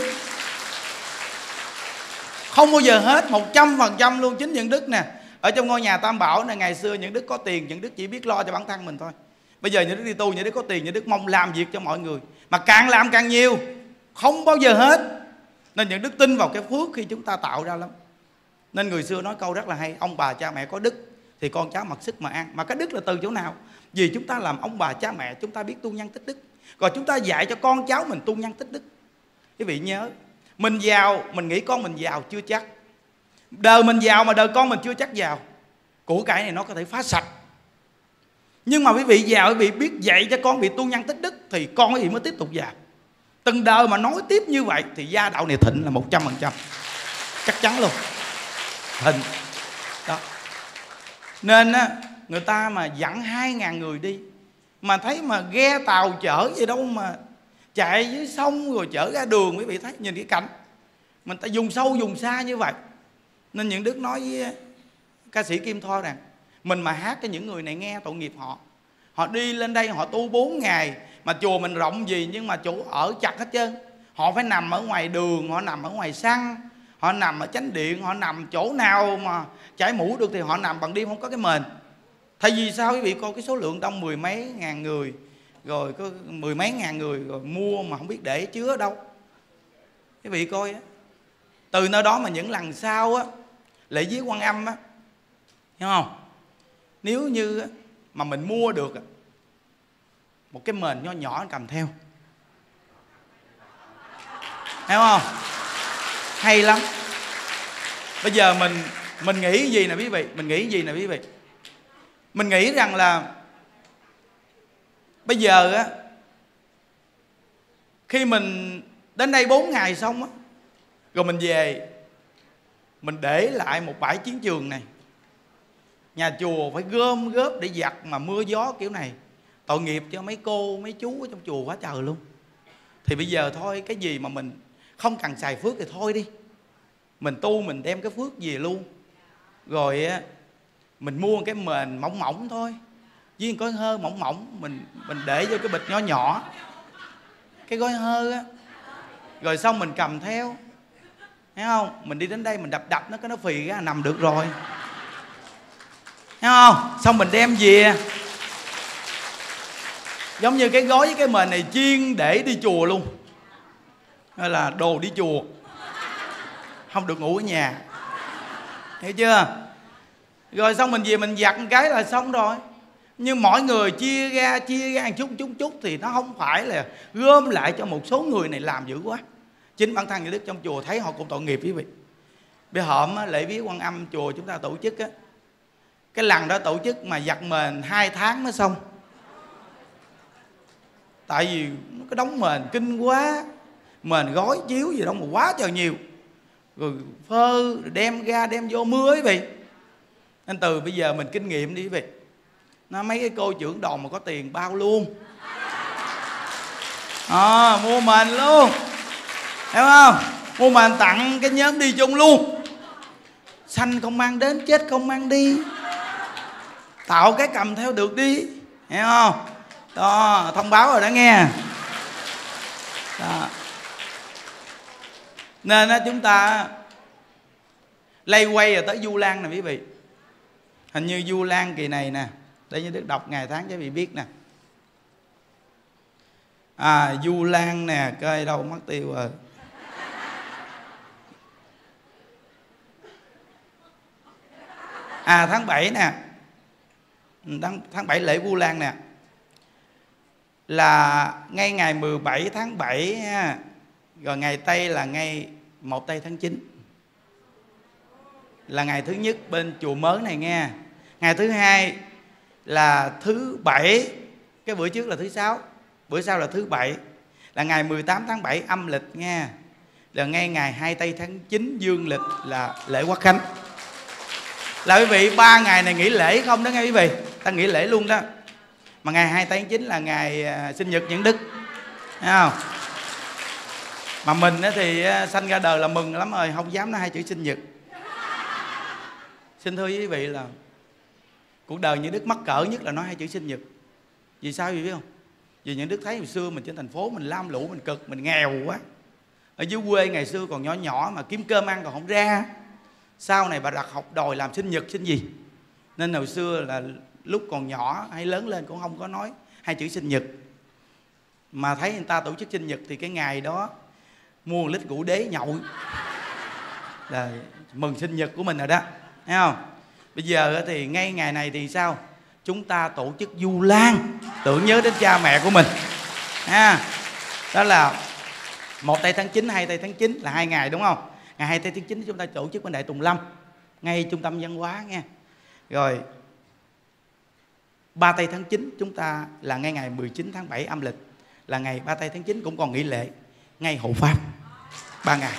không bao giờ hết, 100% luôn. Chính những đức nè, ở trong ngôi nhà Tam Bảo này, ngày xưa những đức có tiền, những đức chỉ biết lo cho bản thân mình thôi. Bây giờ những đức đi tu, những đức có tiền, những đức mong làm việc cho mọi người, mà càng làm càng nhiều, không bao giờ hết. Nên những đức tin vào cái phước khi chúng ta tạo ra lắm. Nên người xưa nói câu rất là hay, ông bà cha mẹ có đức thì con cháu mặc sức mà ăn. Mà cái đức là từ chỗ nào? Vì chúng ta làm ông bà cha mẹ, chúng ta biết tu nhân tích đức, rồi chúng ta dạy cho con cháu mình tu nhân tích đức. Quý vị nhớ, mình giàu, mình nghĩ con mình giàu chưa chắc. Đời mình giàu mà đời con mình chưa chắc giàu. Của cải này nó có thể phá sạch. Nhưng mà quý vị giàu, quý vị biết dạy cho con bị tu nhân tích đức thì con quý vị mới tiếp tục giàu. Từng đời mà nói tiếp như vậy thì gia đạo này thịnh là 100%. Chắc chắn luôn, thịnh đó. Nên người ta mà dẫn 2.000 người đi, mà thấy mà ghe tàu chở gì đâu mà chạy dưới sông rồi chở ra đường. Quý vị thấy, nhìn cái cảnh mình ta dùng sâu dùng xa như vậy. Nên những đức nói với ca sĩ Kim Thoa rằng, mình mà hát cho những người này nghe tội nghiệp họ. Họ đi lên đây họ tu 4 ngày, mà chùa mình rộng gì nhưng mà chỗ ở chặt hết trơn. Họ phải nằm ở ngoài đường, họ nằm ở ngoài sân, họ nằm ở chánh điện, họ nằm chỗ nào mà chải mũ được thì họ nằm, bằng đêm không có cái mền. Tại vì sao quý vị coi cái số lượng đông 10 mấy ngàn người, rồi có 10 mấy ngàn người rồi mua mà không biết để chứa đâu. Quý vị coi á, từ nơi đó mà những lần sau á, lễ viếng Quan Âm á, hiểu không? Nếu như mà mình mua được một cái mền nho nhỏ cầm theo, hiểu không? Hay lắm. Bây giờ mình nghĩ gì nè quý vị, mình nghĩ gì nè quý vị. Mình nghĩ rằng là bây giờ á, khi mình đến đây 4 ngày xong á, rồi mình về, mình để lại một bãi chiến trường này. Nhà chùa phải gom góp để giặt mà mưa gió kiểu này, tội nghiệp cho mấy cô, mấy chú ở trong chùa quá trời luôn. Thì bây giờ thôi, cái gì mà mình không cần xài phước thì thôi đi. Mình tu mình đem cái phước về luôn. Rồi mình mua cái mền mỏng mỏng thôi, với gói hơ mỏng mỏng, mình để vô cái bịch nhỏ nhỏ, cái gói hơ á. Rồi xong mình cầm theo, thấy không? Mình đi đến đây mình đập nó, cái nó phì ra nằm được rồi, thấy không? Xong mình đem về, giống như cái gói với cái mền này chuyên để đi chùa luôn, hay là đồ đi chùa, không được ngủ ở nhà, hiểu chưa? Rồi xong mình về mình giặt một cái là xong rồi. Nhưng mỗi người chia ra một chút thì nó không phải là gom lại cho một số người này làm dữ quá. Chính bản thân những đức trong chùa thấy họ cũng tội nghiệp quý vị. Bây hôm lễ viếng Quan Âm chùa chúng ta tổ chức á, cái lần đó tổ chức mà giặt mền 2 tháng mới xong. Tại vì cái đống mền kinh quá, mền gói chiếu gì đâu mà quá trời nhiều, rồi phơ đem ra đem vô mưa quý vị. Nên từ bây giờ mình kinh nghiệm đi quý vị. Nó mấy cái cô trưởng đoàn mà có tiền bao luôn, mua mền luôn, hiểu không? Mua mền tặng cái nhóm đi chung luôn. Sanh không mang đến, chết không mang đi, tạo cái cầm theo được đi, hiểu không? Đó, thông báo rồi đó nghe. Đó. Nên chúng ta lây quay rồi tới Vu Lan nè quý vị. Hình như Vu Lan kỳ này nè, để như Đức đọc ngày tháng cho quý vị biết nè. Vu Lan nè, coi đâu mất tiêu rồi. Tháng 7 nè, tháng 7 lễ Vu Lan nè, là ngay ngày 17 tháng 7 ha. Rồi ngày Tây là ngày 1 Tây tháng 9, là ngày thứ nhất bên chùa mới này nghe. Ngày thứ hai là thứ Bảy, cái bữa trước là thứ Sáu, bữa sau là thứ Bảy, là ngày 18 tháng 7 âm lịch nghe. Là ngay ngày 2 Tây tháng 9 dương lịch là lễ Quốc Khánh. Là quý vị 3 ngày này nghỉ lễ không đó nghe quý vị, ta nghỉ lễ luôn đó. Mà ngày 2 Tây tháng 9 là ngày sinh nhật những đức, thấy không? Mà mình thì sanh ra đời là mừng lắm rồi, không dám nói 2 chữ sinh nhật. Xin thưa quý vị là cuộc đời những đức mắc cỡ nhất là nói 2 chữ sinh nhật. Vì sao quý vị biết không? Vì những đức thấy hồi xưa mình trên thành phố mình lam lũ, mình cực, mình nghèo quá. Ở dưới quê ngày xưa còn nhỏ nhỏ mà kiếm cơm ăn còn không ra. Sau này bà đặt học đòi làm sinh nhật sinh gì. Nên hồi xưa là lúc còn nhỏ hay lớn lên cũng không có nói 2 chữ sinh nhật. Mà thấy người ta tổ chức sinh nhật thì cái ngày đó mua 1 lít rượu đế nhậu là mừng sinh nhật của mình rồi đó, thấy không? Bây giờ thì ngay ngày này thì sao? Chúng ta tổ chức Vu Lan tưởng nhớ đến cha mẹ của mình đó là 1 Tây tháng 9, 2 Tây tháng 9 là 2 ngày đúng không? Ngày 2 Tây tháng 9 chúng ta tổ chức bên Đại Tùng Lâm, ngay trung tâm văn hóa nghe. Rồi 3 Tây tháng 9 chúng ta là ngay ngày 19 tháng 7 âm lịch, là ngày 3 Tây tháng 9 cũng còn nghỉ lễ, ngày hộ pháp 3 ngày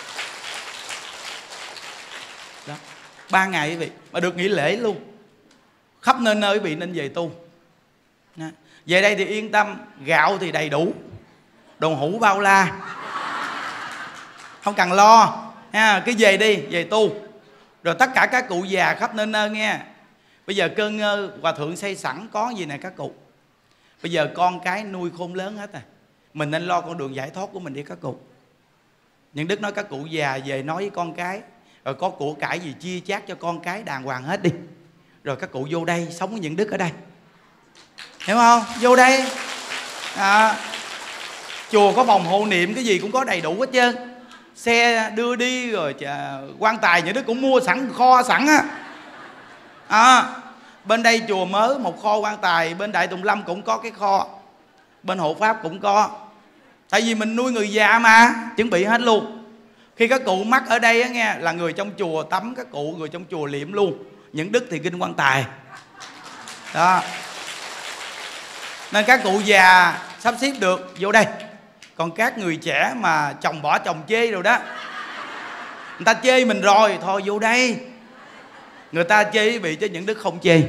đó, 3 ngày quý vị mà được nghỉ lễ luôn. Khắp nơi nơi quý vị nên về tu đó. Về đây thì yên tâm, gạo thì đầy đủ, đồ hũ bao la, không cần lo ha. Cứ về đi, về tu. Rồi tất cả các cụ già khắp nơi nơi nghe. Bây giờ cơ ngơ hòa thượng xây sẵn có gì nè các cụ. Bây giờ con cái nuôi khôn lớn hết rồi, mình nên lo con đường giải thoát của mình đi các cụ. Những đức nói các cụ già về nói với con cái, rồi có của cải gì chia chác cho con cái đàng hoàng hết đi. Rồi các cụ vô đây sống với những đức ở đây, hiểu không? Vô đây chùa có phòng hộ niệm, cái gì cũng có đầy đủ hết trơn. Xe đưa đi rồi quan tài những đức cũng mua sẵn, kho sẵn á. Bên đây chùa mới một kho quan tài, bên Đại Tùng Lâm cũng có cái kho, bên hộ pháp cũng có. Tại vì mình nuôi người già mà, chuẩn bị hết luôn. Khi các cụ mắc ở đây á nghe, là người trong chùa tắm các cụ, người trong chùa liệm luôn. Những đức thì kinh quan tài đó. Nên các cụ già sắp xếp được vô đây. Còn các người trẻ mà chồng bỏ chồng chê rồi đó, người ta chê mình rồi, thôi vô đây. Người ta chê quý vị chứ những đức không chê.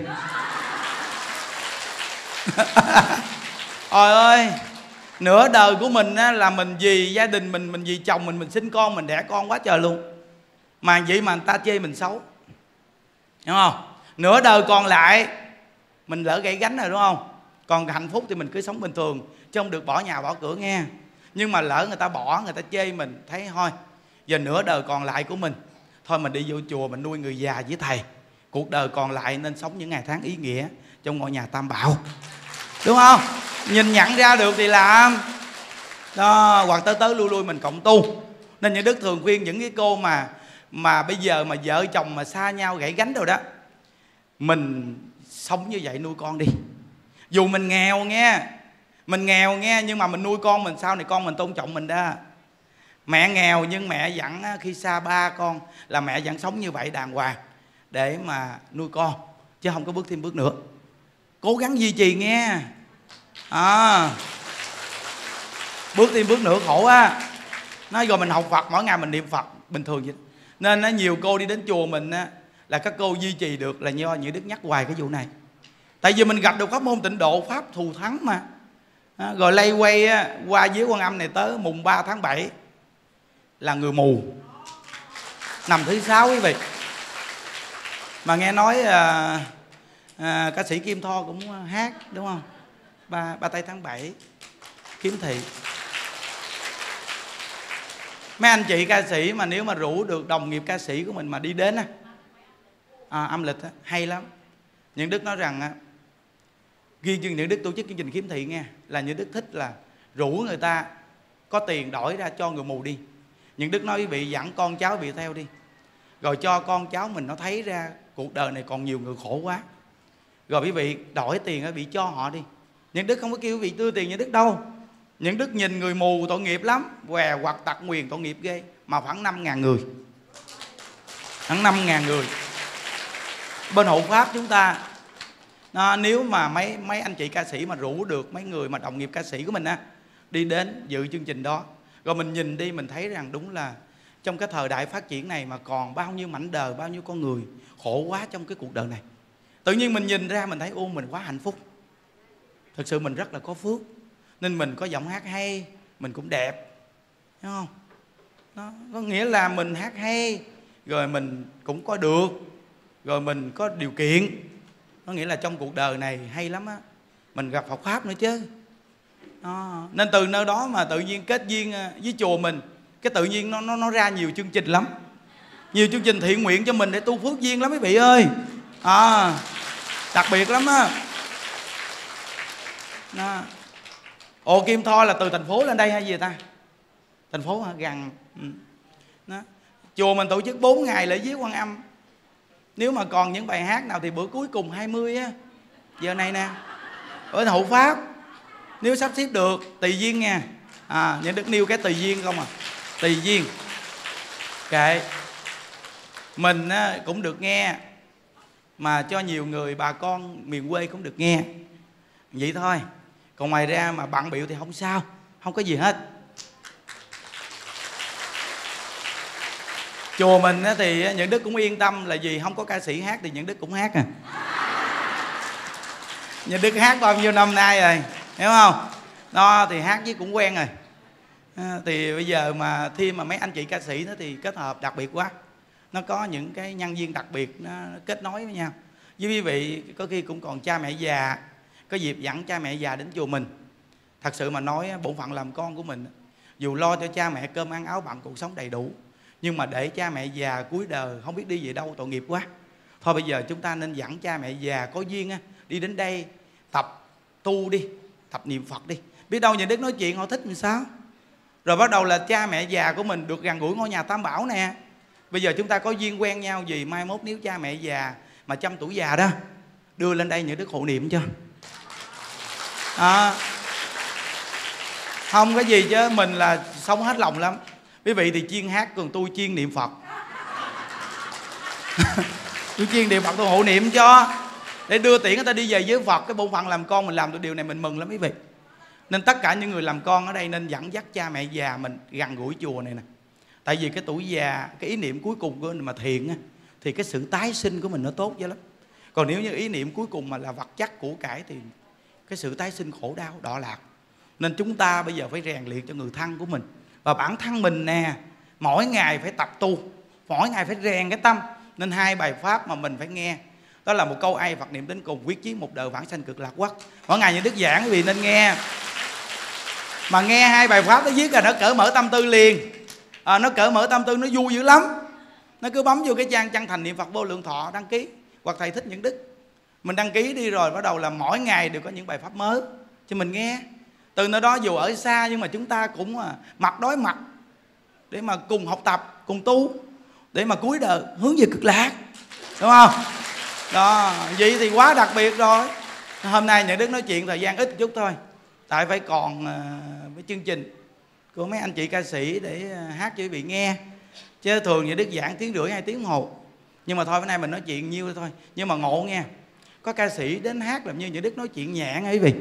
Trời ơi, nửa đời của mình á, là mình vì gia đình mình vì chồng mình sinh con, mình đẻ con quá trời luôn. Mà vậy mà người ta chê mình xấu, hiểu không? Nửa đời còn lại mình lỡ gãy gánh rồi đúng không? Còn hạnh phúc thì mình cứ sống bình thường, chứ không được bỏ nhà bỏ cửa nghe. Nhưng mà lỡ người ta bỏ, người ta chê mình, thấy thôi giờ nửa đời còn lại của mình, thôi mình đi vô chùa mình nuôi người già với thầy. Cuộc đời còn lại nên sống những ngày tháng ý nghĩa trong ngôi nhà Tam Bảo, đúng không? Nhìn nhận ra được thì làm đó. Hoặc tới lui lui mình cộng tu. Nên những đức thường khuyên những cái cô mà bây giờ mà vợ chồng mà xa nhau gãy gánh rồi đó, mình sống như vậy nuôi con đi. Dù mình nghèo nghe, mình nghèo nghe, nhưng mà mình nuôi con mình, sau này con mình tôn trọng mình đó. Mẹ nghèo nhưng mẹ vẫn khi xa ba con là mẹ vẫn sống như vậy đàng hoàng để mà nuôi con, chứ không có bước thêm bước nữa. Cố gắng duy trì nghe. Bước thêm bước nữa khổ á. Nói rồi mình học Phật, mỗi ngày mình niệm Phật bình thường vậy. Nên nhiều cô đi đến chùa mình là các cô duy trì được là do những Đức nhắc hoài cái vụ này. Tại vì mình gặp được pháp môn tịnh độ, pháp thù thắng mà. Rồi lây quay qua dưới Quan Âm này tới mùng 3 tháng 7 là người mù, nằm thứ 6 quý vị. Mà nghe nói ca sĩ Kim Tho cũng hát đúng không? Ba tây tháng 7 kiếm thị. Mấy anh chị ca sĩ mà nếu mà rủ được đồng nghiệp ca sĩ của mình mà đi đến âm lịch hay lắm. Những Đức nói rằng riêng những Đức tổ chức chương trình kiếm thị nghe, là những Đức thích là rủ người ta có tiền đổi ra cho người mù đi. Những Đức nói quý vị dẫn con cháu bị theo đi, rồi cho con cháu mình nó thấy ra cuộc đời này còn nhiều người khổ quá, rồi quý vị đổi tiền quý vị cho họ đi. Những Đức không có kêu quý vị đưa tiền Những Đức đâu. Những Đức nhìn người mù tội nghiệp lắm, què hoặc tật nguyền tội nghiệp ghê, mà khoảng 5.000 người, khoảng 5.000 người. Bên hộ pháp chúng ta nếu mà mấy anh chị ca sĩ mà rủ được mấy người mà đồng nghiệp ca sĩ của mình đi đến dự chương trình đó, rồi mình nhìn đi, mình thấy rằng đúng là trong cái thời đại phát triển này mà còn bao nhiêu mảnh đời, bao nhiêu con người khổ quá trong cái cuộc đời này. Tự nhiên mình nhìn ra mình thấy mình quá hạnh phúc. Thực sự mình rất là có phước. Nên mình có giọng hát hay, mình cũng đẹp, thấy không? Đó, có nghĩa là mình hát hay, rồi mình cũng có được, rồi mình có điều kiện. Có nghĩa là trong cuộc đời này hay lắm á, mình gặp Phật Pháp nữa chứ. Đó. Nên từ nơi đó mà tự nhiên kết duyên với chùa mình, cái tự nhiên nó ra nhiều chương trình lắm. Nhiều chương trình thiện nguyện cho mình để tu phước duyên lắm quý vị ơi. Đặc biệt lắm á. Ồ, Kim Tho là từ thành phố lên đây hay gì ta? Thành phố hả? Gần. Đó. Chùa mình tổ chức 4 ngày lễ viếng Quan Âm. Nếu mà còn những bài hát nào thì bữa cuối cùng 20 á, giờ này nè, ở hộ pháp, nếu sắp xếp được, tùy duyên nha. Những Đức nêu cái tùy duyên không à? Tùy duyên. Kệ. Mình cũng được nghe, mà cho nhiều người bà con miền quê cũng được nghe. Vậy thôi. Còn ngoài ra mà bận bịu thì không sao, không có gì hết. Chùa mình thì Những Đức cũng yên tâm là vì không có ca sĩ hát thì Những Đức cũng hát Những Đức hát bao nhiêu năm nay rồi, hiểu không? Đó thì hát với cũng quen rồi. Thì bây giờ mà thêm mà mấy anh chị ca sĩ đó thì kết hợp đặc biệt quá. Nó có những cái nhân viên đặc biệt nó kết nối với nhau. Với quý vị có khi cũng còn cha mẹ già, có dịp dẫn cha mẹ già đến chùa mình. Thật sự mà nói bổn phận làm con của mình, dù lo cho cha mẹ cơm ăn áo bằng cuộc sống đầy đủ, nhưng mà để cha mẹ già cuối đời không biết đi về đâu tội nghiệp quá. Thôi bây giờ chúng ta nên dẫn cha mẹ già có duyên đi đến đây tập tu đi, tập niệm Phật đi. Biết đâu Những Đức nói chuyện họ thích làm sao. Rồi bắt đầu là cha mẹ già của mình được gần gũi ngôi nhà Tam Bảo nè. Bây giờ chúng ta có duyên quen nhau gì, mai mốt nếu cha mẹ già mà 100 tuổi già đó, đưa lên đây Những Đức hộ niệm cho. Không có gì chứ, mình là sống hết lòng lắm. Quý vị thì chuyên hát, còn tôi chuyên niệm Phật. Tôi chuyên niệm Phật, tôi hộ niệm cho, để đưa tiễn người ta đi về với Phật. Cái bổn phận làm con mình làm được điều này mình mừng lắm quý vị. Nên tất cả những người làm con ở đây nên dẫn dắt cha mẹ già mình gần gũi chùa này nè. Tại vì cái tuổi già, cái ý niệm cuối cùng của mình mà thiện thì cái sự tái sinh của mình nó tốt dữ lắm. Còn nếu như ý niệm cuối cùng mà là vật chất của cải thì cái sự tái sinh khổ đau đọa lạc. Nên chúng ta bây giờ phải rèn luyện cho người thân của mình. Và bản thân mình nè, mỗi ngày phải tập tu, mỗi ngày phải rèn cái tâm. Nên 2 bài pháp mà mình phải nghe, đó là một câu ai Phật niệm đến cùng, quyết chí một đời vãng sanh cực lạc quốc. Mỗi ngày Những Đức giảng quý vị nên nghe. Mà nghe 2 bài pháp nó viết là nó cởi mở tâm tư liền. Nó cởi mở tâm tư, nó vui dữ lắm. Nó cứ bấm vô cái trang chân thành niệm Phật vô lượng thọ đăng ký, hoặc thầy thích Những Đức, mình đăng ký đi, rồi bắt đầu là mỗi ngày đều có những bài pháp mới cho mình nghe. Từ nơi đó dù ở xa nhưng mà chúng ta cũng mặt đối mặt để mà cùng học tập, cùng tu, để mà cuối đời hướng về cực lạc, đúng không? Đó, vậy thì quá đặc biệt rồi. Hôm nay Nhuận Đức nói chuyện thời gian ít chút thôi, tại phải còn với chương trình của mấy anh chị ca sĩ để hát cho quý vị nghe. Chứ thường Nhuận Đức giảng 1,5 tiếng 2 tiếng đồng hồ. Nhưng mà thôi bữa nay mình nói chuyện nhiêu thôi. Nhưng mà ngộ nghe, có ca sĩ đến hát làm như Nhuận Đức nói chuyện nhẹ nghe quý vị.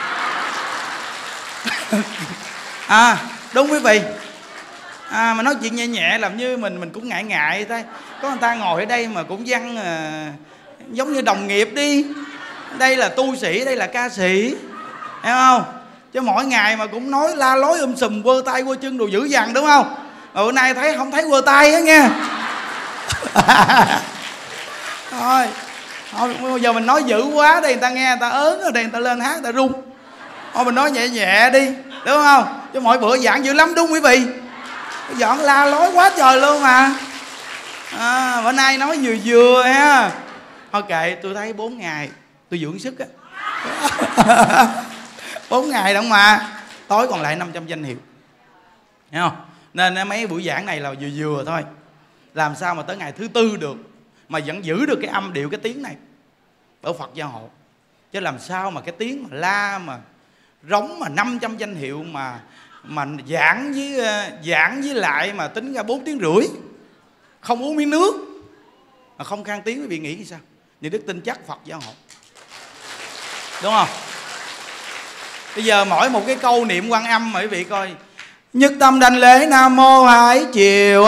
Đúng quý vị. Mà nói chuyện nhẹ nhẹ làm như mình cũng ngại ngại thôi. Có người ta ngồi ở đây mà cũng văn giống như đồng nghiệp đi. Đây là tu sĩ, đây là ca sĩ, hiểu không? Chứ mỗi ngày mà cũng nói la lối sùm, quơ tay quơ chân đồ dữ dằn, đúng không? Mà bữa nay thấy không thấy quơ tay á nghe. Thôi bây giờ mình nói dữ quá đây người ta nghe, người ta ớn rồi đây, người ta lên hát người ta run. Thôi mình nói nhẹ nhẹ đi, đúng không? Chứ mỗi bữa giảng dữ lắm đúng quý vị. Giảng la lối quá trời luôn mà. Bữa nay nói vừa vừa ha. Thôi kệ, tôi thấy 4 ngày tôi dưỡng sức á. 4 ngày đâu mà. Tối còn lại 500 danh hiệu, hiểu không? Nên mấy buổi giảng này là vừa vừa thôi. Làm sao mà tới ngày thứ 4 được mà vẫn giữ được cái âm điệu, cái tiếng này ở Phật gia hộ. Chứ làm sao mà cái tiếng mà la mà rống mà 500 danh hiệu mà giảng với lại mà tính ra 4,5 tiếng, không uống miếng nước mà không khang tiếng, quý vị nghĩ sao? Nhuận Đức tin chắc Phật gia hộ, đúng không? Bây giờ mỗi một cái câu niệm Quan Âm mà quý vị coi: nhất tâm đảnh lễ Nam Mô Hải Triều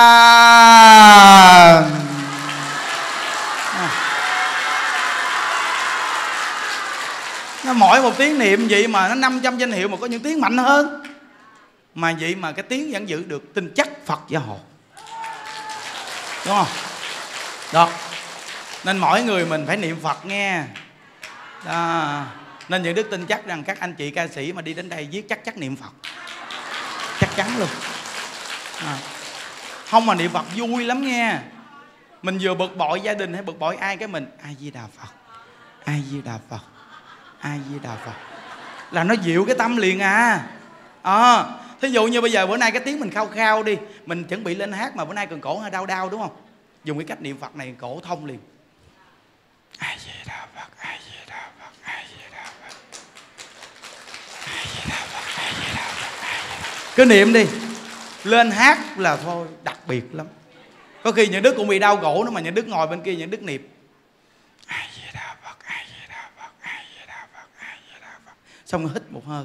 nó mỗi một tiếng niệm vậy mà nó 500 danh hiệu, mà có những tiếng mạnh hơn mà vậy mà cái tiếng vẫn giữ được, tin chắc Phật gia hộ, đúng không? Đó, nên mỗi người mình phải niệm Phật nghe. Đó. Nên Nhuận Đức tin chắc rằng các anh chị ca sĩ mà đi đến đây viết chắc niệm Phật, chắc chắn luôn. Không mà niệm Phật vui lắm nghe. Mình vừa bực bội gia đình hay bực bội ai cái mình A Di Đà Phật, A Di Đà Phật, A Di Đà Phật là nó dịu cái tâm liền à. Thí dụ như bây giờ bữa nay cái tiếng mình khao khao đi, mình chuẩn bị lên hát mà bữa nay cần cổ hơi đau đau, đúng không? Dùng cái cách niệm Phật này cổ thông liền. A Di Đà Phật, A Di Đà Phật, A Di Đà Phật, A Di Đà Phật, A Di Đà Phật, A Di Đà Phật. Cứ niệm đi, lên hát là thôi đặc biệt lắm. Có khi Nhuận Đức cũng bị đau cổ nữa mà Nhuận Đức ngồi bên kia Nhuận Đức niệm A Di Đà Phật, A Di Đà Phật, A Di Đà Phật, A Di Đà Phật. Xong rồi hít một hơi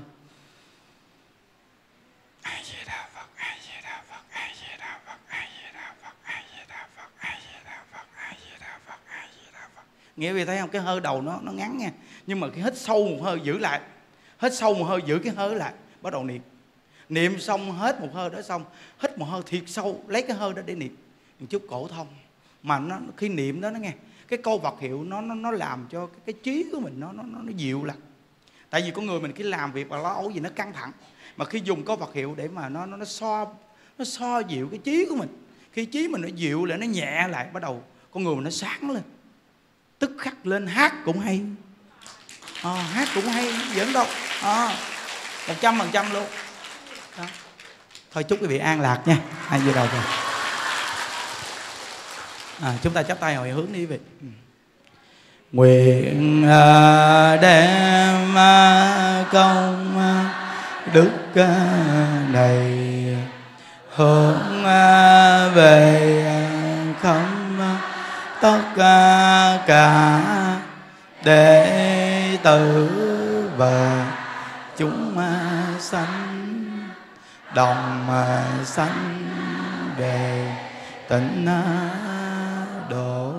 A Di Đà Phật, A Di Đà Phật, A Di Đà Phật, A Di Đà Phật, A Di Đà Phật, A Di Đà Phật, A Di Đà Phật, A Di Đà Phật. Nghĩa vì thấy không, cái hơi đầu nó ngắn nha, nhưng mà cái hít sâu một hơi giữ lại, hít sâu một hơi giữ cái hơi lại, bắt đầu niệm. Niệm xong hết một hơi đó xong, hít một hơi thiệt sâu, lấy cái hơi đó để niệm một chút cổ thông. Mà nó khi niệm đó nó nghe cái câu Phật hiệu nó làm cho cái trí của mình nó dịu lại. Tại vì con người mình khi làm việc và lo âu gì nó căng thẳng, mà khi dùng câu Phật hiệu để mà nó xoa dịu cái trí của mình, khi trí mình nó dịu lại, nó nhẹ lại, bắt đầu con người mình nó sáng lên, tức khắc lên hát cũng hay. Hát cũng hay, giỡn đâu. 100% luôn đó. Thôi chúc quý vị an lạc nha. Ai vừa đầu rồi. Chúng ta chắp tay hồi hướng đi quý vị. Nguyện đem công đức này hướng về không tất cả đệ tử và chúng sanh đồng sanh về tịnh độ.